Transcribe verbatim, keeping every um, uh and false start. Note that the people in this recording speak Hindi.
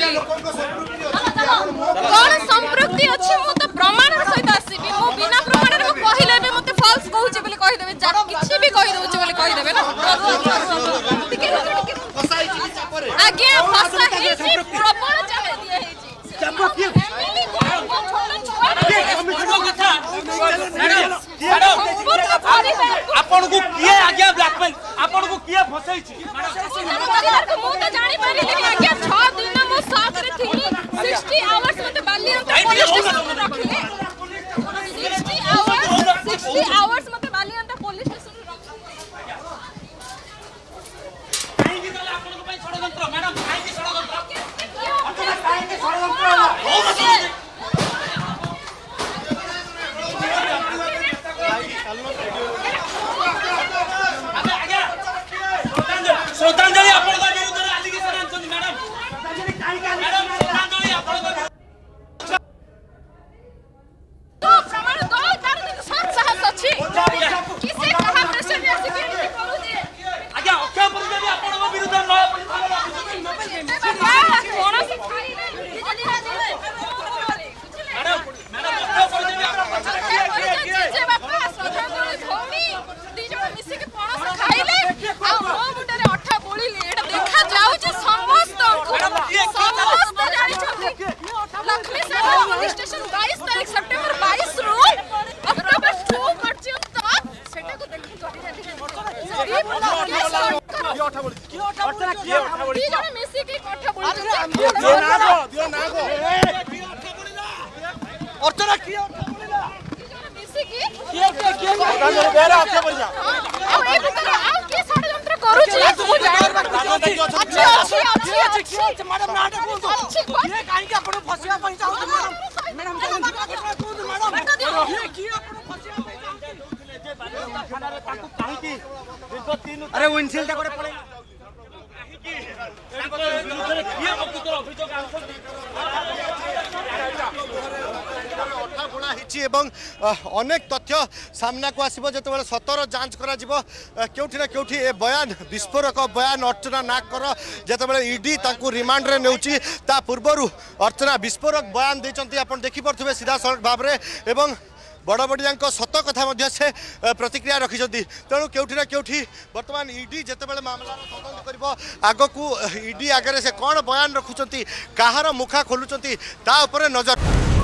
कौन संपृक्ति अच्छी मु तो प्रमाण सहित आसीबी मु बिना प्रमाण रे कहिले भी मते फॉल्स कहूचे बोली कहि देबे जा किछि भी कहि दउचे बोली कहि देबे ना आगे फसा हे छि प्रबल चले दिए हे छि चापो की आपन को किए आगे ब्लैकमेल आपन को किए फसाई छि मु तो जानि पारि लेकिन आगे छह दिन मु साथ रे थिनी साठ आवर्स मते बाली पुलिस स्टेशन में रखिले साठ आवर्स साठ आवर्स मते बाली पुलिस स्टेशन में रखिले काई कि तले आपन को पई षडयंत्र मैडम काई कि षडयंत्र काई कि षडयंत्र श्रद्धांजलि आपन का विरुद्ध एलिगेशन आछन मैडम श्रद्धांजलि काई का मैडम श्रद्धांजलि आपन का तो प्रमाण दो तार साथ साहस अछि किसे कहा प्रेशर में सिक्योरिटी करू दे आज्ञा अक्षय परिजन आपन का विरुद्ध नया कोन से खाई रे मैडम मैडम अक्षय परिजन आपन पछा किए जे बापा श्रद्धांजलि भौमी दी जण मिसी के पणस खाइले आ मो मुंडे रे अठा बोलिले एटा देखा जाउ जे समस्त समस्त जानि छथि लक्ष्मी सागर पुलिस स्टेशन बाईस तारीख सितंबर बाईस रु अक्टोबर दो पर्यंत सेटा को देखि करि जाति की अठा बोली की अठा बोली की अठा बोली दी जण मिसी के अठा बोली दियो ना गो दियो ना गो अर्चना की अठा बोलीला मिसी की की के के बेरा अक्षय परिजन आ ए भीतर आ के षडयंत्र करू छी तू जान अच्छी अच्छी अच्छी अच्छी मैडम नाटक बोलतो ये काई के आपण फसिया पई चाहू मैडम मैडम मैडम ये की आपण फसिया पई चाहू थाना रे ताकू काहे की दीर्घ तीन अरे विंडशील्ड करे पड़े काहे की ताको विरुद्ध किए वक्तव्य अभियोग आंसर अनेक तथ्य सामना को आसो जो सतर जांच करा केउठी ना केउठी ए बयान विस्फोरक बयान अर्चना नागर जिते ईडी रिमांड रे नेउची ता पूर्वरु अर्चना विस्फोरक बयान देइचंती आपण देखि परथुबे सीधा सड़क भाव रे एवं बड़ बड़िया सत कथा से प्रतिक्रिया रखिंट तेणु केउठी ना केउठी वर्तमान ईडी जिते मामला तदंत कर आग को ईडी आगे से कौन बयान रखुंट कहार मुखा खोलुंट ता उपरे नजर।